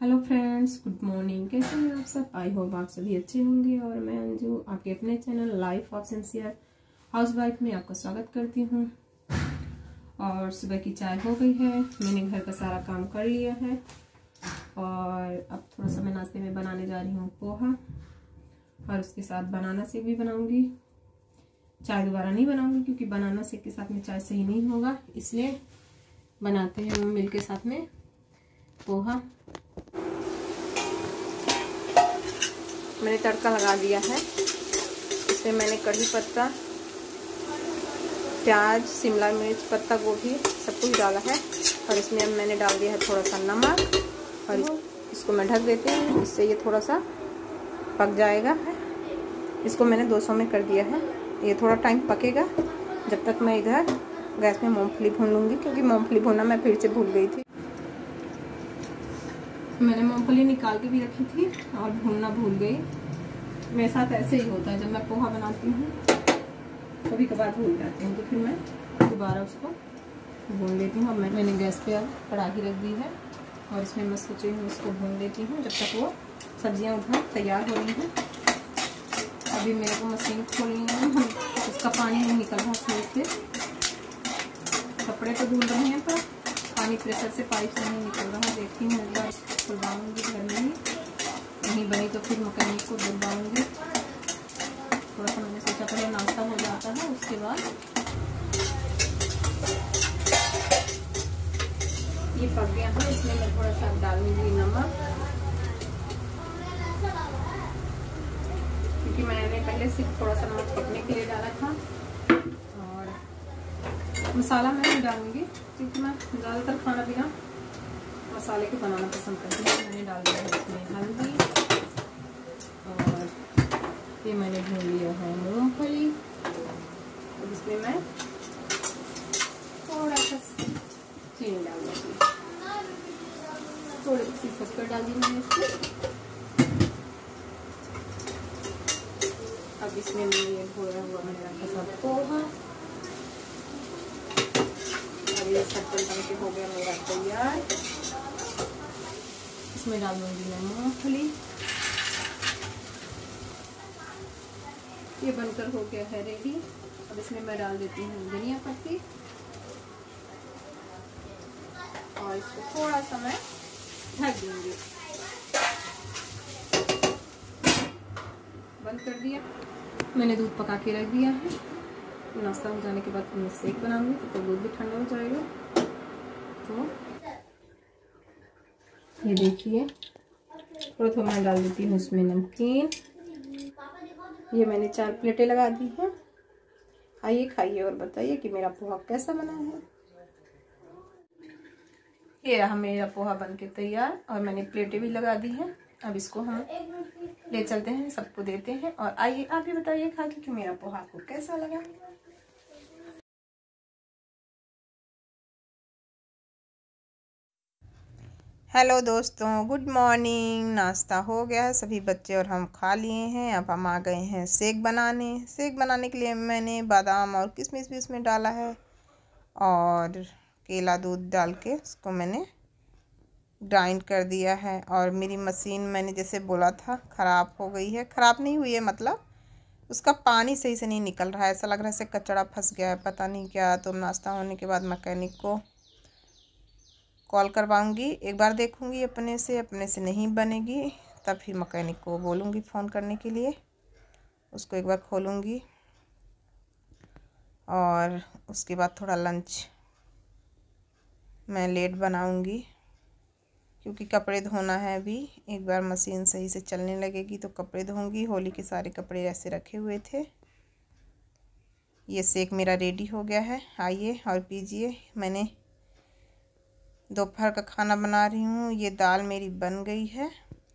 Hello friends, good morning. कैसे हैं आप सब? आई होप आप सभी अच्छे होंगे। और मैं अंजू आपके अपने channel life of sincere housewife में आपका स्वागत करती हूँ। और सुबह की चाय हो गई है, मैंने घर का सारा काम कर लिया है। और अब थोड़ा सा मैं नाश्ते में बनाने जा रही हूँ पोहा, और उसके साथ बनाना शेक भी बनाऊंगी। चाय दोबारा नहीं बनाऊंगी क्योंकि बनाना शेक के साथ में चाय सही नहीं होगा, इसलिए बनाते हैं हम मिल के साथ में पोहा। मैंने तड़का लगा दिया है। इसमें मैंने कढ़ी पत्ता, प्याज, शिमला मिर्च, पत्ता गोभी सब कुछ डाला है। और इसमें अब मैंने डाल दिया है थोड़ा सा नमक, और इसको मैं ढक देती हूँ, इससे ये थोड़ा सा पक जाएगा। इसको मैंने 200 में कर दिया है। ये थोड़ा टाइम पकेगा, जब तक मैं इधर गैस में मूंगफली भून लूँगी, क्योंकि मूंगफली भूनना मैं फिर से भूल गई थी। मैंने मूंगफली निकाल के भी रखी थी और भूनना भूल गई। मेरे साथ ऐसे ही होता है, जब मैं पोहा बनाती हूँ कभी कभार भूल जाती हूँ, तो फिर मैं दोबारा उसको भून लेती हूँ। अब मैंने गैस पे अब कढ़ाई रख दी है, और इसमें मैं सोची हूँ इसको भून लेती हूँ जब तक वो सब्जियाँ उधर तैयार हो रही हैं। अभी मेरे को मशीन खोलनी है, उसका पानी नहीं निकल रहा सही से। कपड़े तो धुल रहे हैं पर पानी प्रेशर से पाइप से नहीं निकल रहा। देखती हूँ एक बार खुलवाऊँगी घर में ही, नहीं बनी तो फिर मैकेनिक को बुलवाऊँगी। थोड़ा सा मैंने सोचा पहले नाश्ता हो जाता है, उसके बाद ये पक गया है। इसमें मैं थोड़ा सा डालूंगी नमक, क्योंकि मैंने पहले सिर्फ थोड़ा सा नमक पकने के लिए डाला था। और मसाला मैं नहीं डालूंगी, क्योंकि मैं ज़्यादातर खाना पीना मसाले के बनाना पसंद करती हूँ। मैंने डाल दिया है इसमें हल्दी, और ये मैंने भून लिया है मूंगफली। और इसमें मैं थोड़ा सा चीनी डाल दूँगी, थोड़ी सी शक्कर डाल दी मैंने इसमें। अब इसमें ये भोरा हुआ मैंने रखा था पोहा, और ये शक्कर बन के हो गया मेरा तैयार। इसमें डाल दूंगी मैं मूंगफली। ये बनकर हो गया है रेडी। अब इसमें मैं डाल देती हूँ धनिया पत्ती, और इसको थोड़ा सा मैं ढक दूंगी। बंद कर दिया। मैंने दूध पका के रख दिया है। नाश्ता हो जाने के बाद मैं शेक बनाऊंगी, तो दूध भी ठंडा हो जाएगा। तो ये देखिए, थोड़ा मैं डाल देती हूँ इसमें नमकीन। ये मैंने 4 प्लेटें लगा दी हैं। आइए खाइए और बताइए कि मेरा पोहा कैसा बना है। ये रहा मेरा पोहा बनके तैयार, और मैंने प्लेटें भी लगा दी हैं। अब इसको हम ले चलते हैं, सबको देते हैं। और आइए आप भी बताइए खा के कि मेरा पोहा आपको कैसा लगा। हेलो दोस्तों, गुड मॉर्निंग। नाश्ता हो गया है, सभी बच्चे और हम खा लिए हैं। अब हम आ गए हैं शेक बनाने। शेक बनाने के लिए मैंने बादाम और किशमिश भी उसमें डाला है, और केला दूध डाल के उसको मैंने ग्राइंड कर दिया है। और मेरी मशीन मैंने जैसे बोला था ख़राब हो गई है। ख़राब नहीं हुई है, मतलब उसका पानी सही से नहीं निकल रहा है। ऐसा लग रहा है जैसे कचड़ा फंस गया है, पता नहीं क्या। तो नाश्ता होने के बाद मैकेनिक को कॉल करवाऊँगी, एक बार देखूँगी अपने से नहीं बनेगी तब फिर मैकेनिक को बोलूँगी फ़ोन करने के लिए। उसको एक बार खोलूँगी, और उसके बाद थोड़ा लंच मैं लेट बनाऊँगी, क्योंकि कपड़े धोना है अभी। एक बार मशीन सही से चलने लगेगी तो कपड़े धोऊँगी। होली के सारे कपड़े ऐसे रखे हुए थे। ये शेक मेरा रेडी हो गया है, आइए और पीजिए। मैंने दोपहर का खाना बना रही हूँ। ये दाल मेरी बन गई है,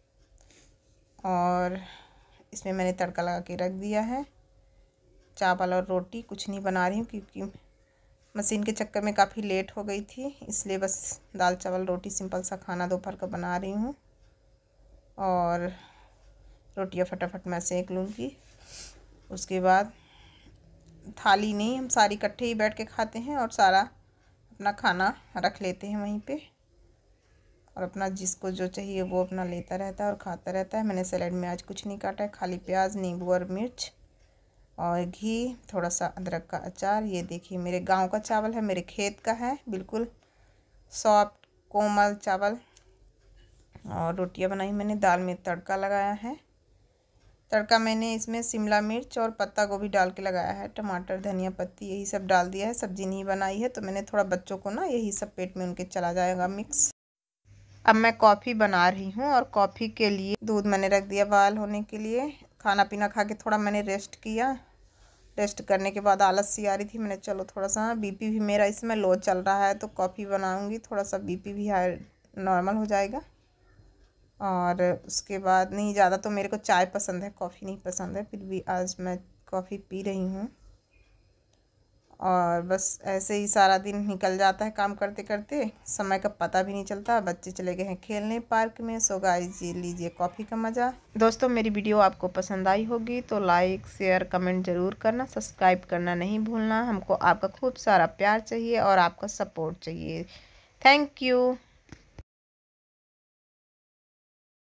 और इसमें मैंने तड़का लगा के रख दिया है। चावल और रोटी कुछ नहीं बना रही हूँ, क्योंकि मशीन के चक्कर में काफ़ी लेट हो गई थी, इसलिए बस दाल चावल रोटी सिंपल सा खाना दोपहर का बना रही हूँ। और रोटियाँ फटाफट मैं सेक लूँगी। उसके बाद थाली नहीं, हम सारी इकट्ठे ही बैठ के खाते हैं, और सारा अपना खाना रख लेते हैं वहीं पे। और अपना जिसको जो चाहिए वो अपना लेता रहता है और खाता रहता है। मैंने सैलेड में आज कुछ नहीं काटा है, खाली प्याज, नींबू और मिर्च और घी, थोड़ा सा अदरक का अचार। ये देखिए मेरे गांव का चावल है, मेरे खेत का है, बिल्कुल सॉफ्ट कोमल चावल। और रोटियां बनाई मैंने, दाल में तड़का लगाया है। तड़का मैंने इसमें शिमला मिर्च और पत्ता गोभी डाल के लगाया है, टमाटर, धनिया पत्ती यही सब डाल दिया है। सब्जी नहीं बनाई है तो मैंने थोड़ा बच्चों को ना यही सब पेट में उनके चला जाएगा मिक्स। अब मैं कॉफ़ी बना रही हूँ और कॉफ़ी के लिए दूध मैंने रख दिया बॉयल होने के लिए। खाना पीना खा के थोड़ा मैंने रेस्ट किया। रेस्ट करने के बाद आलस सी आ रही थी, मैंने चलो थोड़ा सा, बीपी भी मेरा इसमें लो चल रहा है तो कॉफ़ी बनाऊँगी, थोड़ा सा बीपी भी हाई नॉर्मल हो जाएगा। और उसके बाद नहीं, ज़्यादा तो मेरे को चाय पसंद है, कॉफ़ी नहीं पसंद है, फिर भी आज मैं कॉफ़ी पी रही हूँ। और बस ऐसे ही सारा दिन निकल जाता है काम करते करते, समय का पता भी नहीं चलता। बच्चे चले गए हैं खेलने पार्क में। सो गाइस जी लीजिए कॉफ़ी का मज़ा। दोस्तों मेरी वीडियो आपको पसंद आई होगी तो लाइक शेयर कमेंट ज़रूर करना, सब्सक्राइब करना नहीं भूलना। हमको आपका खूब सारा प्यार चाहिए और आपका सपोर्ट चाहिए। Thank you.